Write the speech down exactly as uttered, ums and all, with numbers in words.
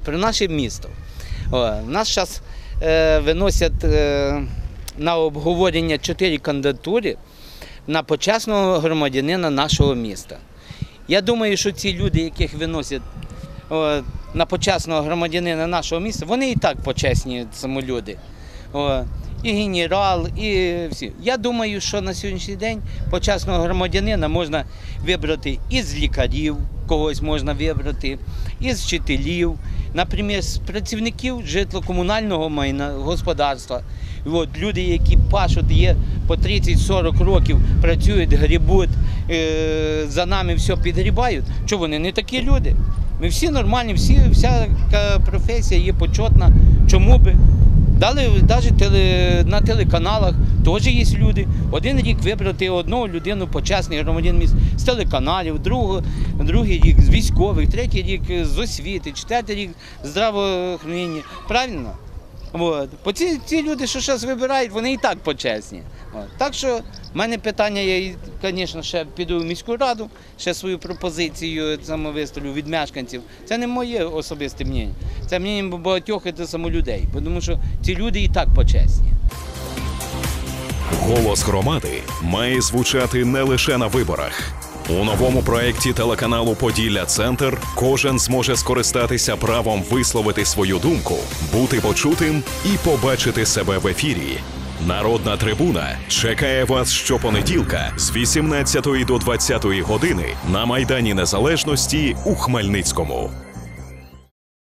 про наше місто. О, нас зараз е, виносять е, на обговорення чотири кандидатури на почесного громадянина нашого міста. Я думаю, що ці люди, яких виносять о, на почесного громадянина нашого міста, вони і так почесні самолюди. О, і генерал, і всі. Я думаю, що на сьогоднішній день почесного громадянина можна вибрати із лікарів, когось можна вибрати, із вчителів, наприклад, з працівників житлово-комунального майна, господарства. От, люди, які пашуть, є по тридцять-сорок років, працюють, грибуть, е, за нами все підгрібають. Чого вони не такі люди? Ми всі нормальні, всі, вся професія є почетна. Чому би? Дали навіть теле, на телеканалах теж є люди. Один рік вибрати одну людину, почесний громадянин міста з телеканалів, другий, другий рік з військових, третій рік з освіти, четвертий рік з здравоохранення. Правильно? От. Бо ці, ці люди, що зараз вибирають, вони і так почесні. От. Так що в мене питання, я, звісно, ще піду в міську раду, ще свою пропозицію виставлю від мешканців. Це не моє особисте мнення, це мнення багатьох людей, тому що ці люди і так почесні. Голос громади має звучати не лише на виборах. У новому проєкті телеканалу «Поділля-Центр» кожен зможе скористатися правом висловити свою думку, бути почутим і побачити себе в ефірі. Народна трибуна чекає вас щопонеділка з вісімнадцятої до двадцятої години на Майдані Незалежності у Хмельницькому.